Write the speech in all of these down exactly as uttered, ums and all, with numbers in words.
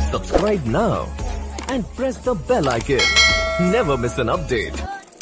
Subscribe now and press the bell icon. Never miss an update.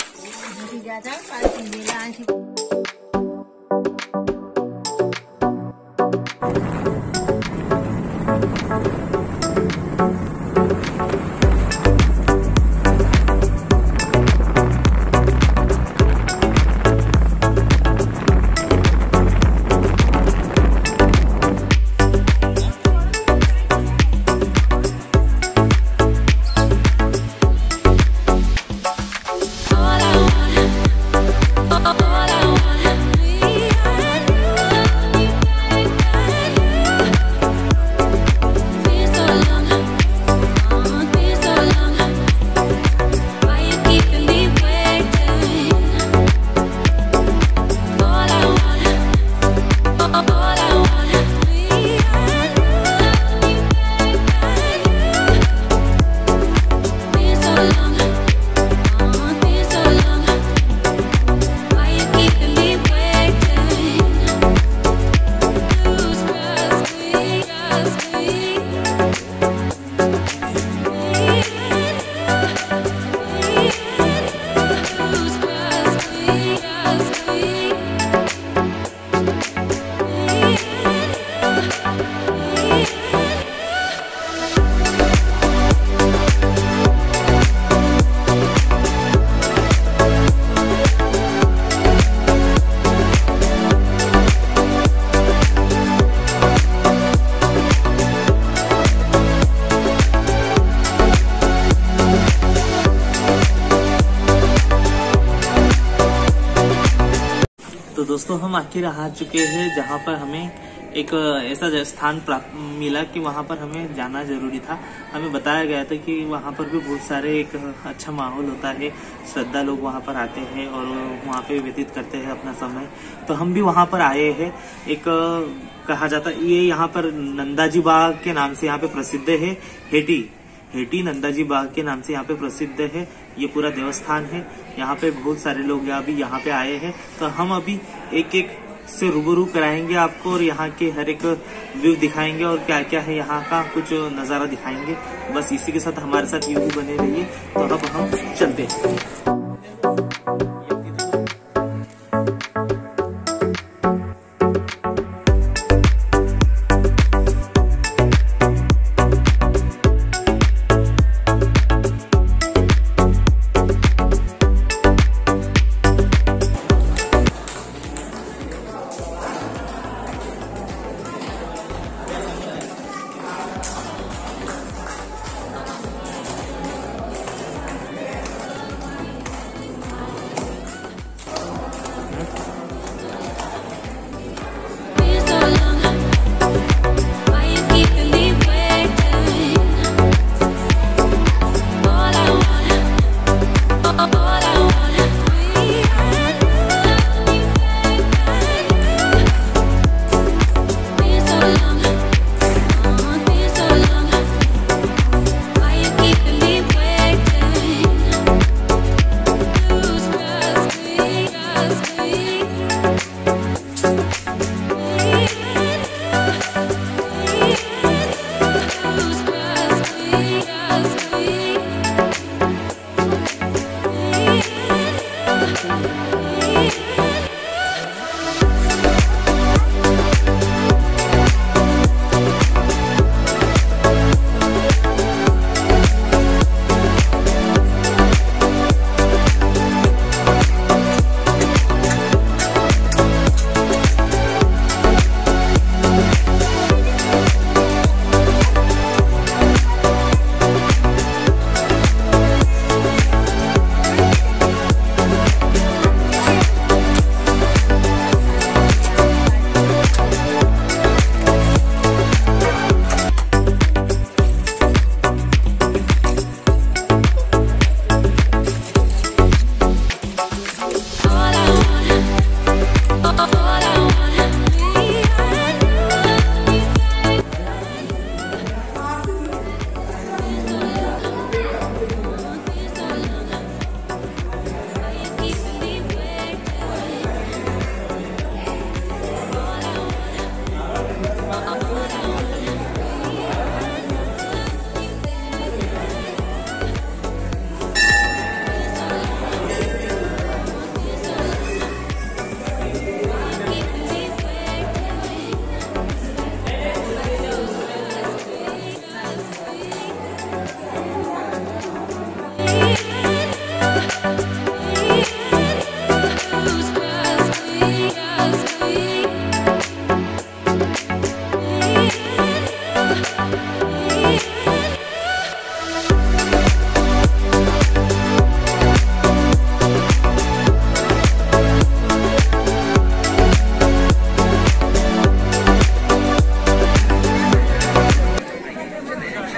तो दोस्तों हम आखिर आ चुके हैं जहाँ पर हमें एक ऐसा स्थान प्राप्त मिला कि वहाँ पर हमें जाना जरूरी था। हमें बताया गया था कि वहाँ पर भी बहुत सारे एक अच्छा माहौल होता है, श्रद्धा लोग वहाँ पर आते हैं और वहाँ पे व्यतीत करते हैं अपना समय। तो हम भी वहाँ पर आए हैं। एक कहा जाता ये यहाँ पर नंदाजी बाग के नाम से यहाँ पे प्रसिद्ध है। हेटी हेटी नंदाजी बाग के नाम से यहाँ पे प्रसिद्ध है। ये पूरा देवस्थान है। यहाँ पे बहुत सारे लोग अभी यहाँ पे आए हैं। तो हम अभी एक एक से रूबरू कराएंगे आपको और यहाँ के हर एक व्यू दिखाएंगे और क्या क्या है यहाँ का कुछ नजारा दिखाएंगे। बस इसी के साथ हमारे साथ यूं ही बने रहिए। तो अब हम चलते हैं।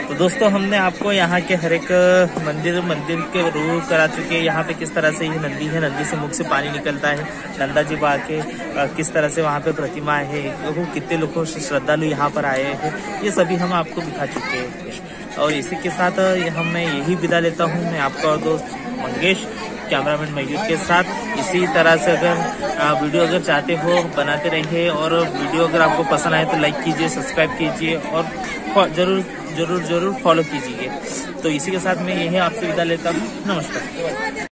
तो दोस्तों हमने आपको यहाँ के हर एक मंदिर मंदिर के रूप करा चुके हैं। यहाँ पे किस तरह से ये नंदी है, नंदी से मुख से पानी निकलता है, नंदा जी बा के किस तरह से वहाँ पे प्रतिमा है, लोगों कितने लोगों श्रद्धालु यहाँ पर आए हैं, ये सभी हम आपको दिखा चुके हैं। और इसी के साथ हम मैं यही विदा लेता हूँ। मैं आपका और दोस्त मंगेश, कैमरामैन मयूर के साथ। इसी तरह से अगर वीडियो अगर चाहते हो बनाते रहिए, और वीडियो अगर आपको पसंद आए तो लाइक कीजिए, सब्सक्राइब कीजिए और जरूर जरूर जरूर फॉलो कीजिए। तो इसी के साथ मैं यही आपसे विदा लेता हूँ। नमस्कार।